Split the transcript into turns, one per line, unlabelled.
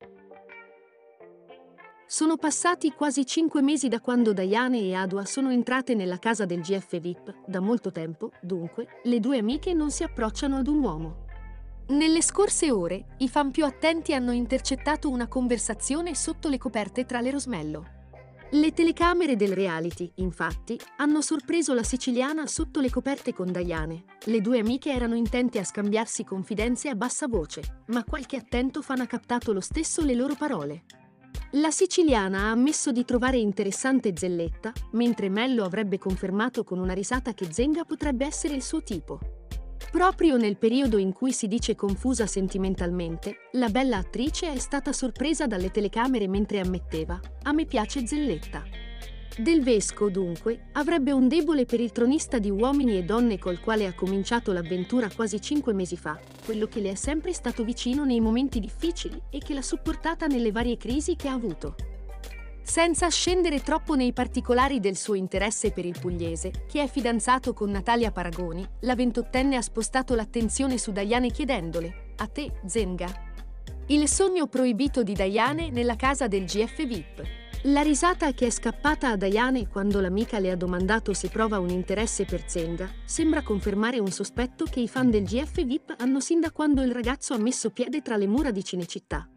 Sono passati quasi 5 mesi da quando Diane e Adwa sono entrate nella casa del GF VIP. Da molto tempo, dunque, le due amiche non si approcciano ad un uomo. Nelle scorse ore, i fan più attenti hanno intercettato una conversazione sotto le coperte tra le Rosmello. Le telecamere del reality, infatti, hanno sorpreso la siciliana sotto le coperte con Diane. Le due amiche erano intente a scambiarsi confidenze a bassa voce, ma qualche attento fan ha captato lo stesso le loro parole. La siciliana ha ammesso di trovare interessante Zelletta, mentre Mello avrebbe confermato con una risata che Zenga potrebbe essere il suo tipo. Proprio nel periodo in cui si dice confusa sentimentalmente, la bella attrice è stata sorpresa dalle telecamere mentre ammetteva: "A me piace Zelletta". Del Vesco, dunque, avrebbe un debole per il tronista di Uomini e Donne col quale ha cominciato l'avventura quasi 5 mesi fa, quello che le è sempre stato vicino nei momenti difficili e che l'ha supportata nelle varie crisi che ha avuto. Senza scendere troppo nei particolari del suo interesse per il pugliese, che è fidanzato con Natalia Paragoni, la 28enne ha spostato l'attenzione su Diane chiedendole: "A te, Zenga?". Il sogno proibito di Diane nella casa del GF VIP. La risata che è scappata a Diane quando l'amica le ha domandato se prova un interesse per Zenga sembra confermare un sospetto che i fan del GF VIP hanno sin da quando il ragazzo ha messo piede tra le mura di Cinecittà.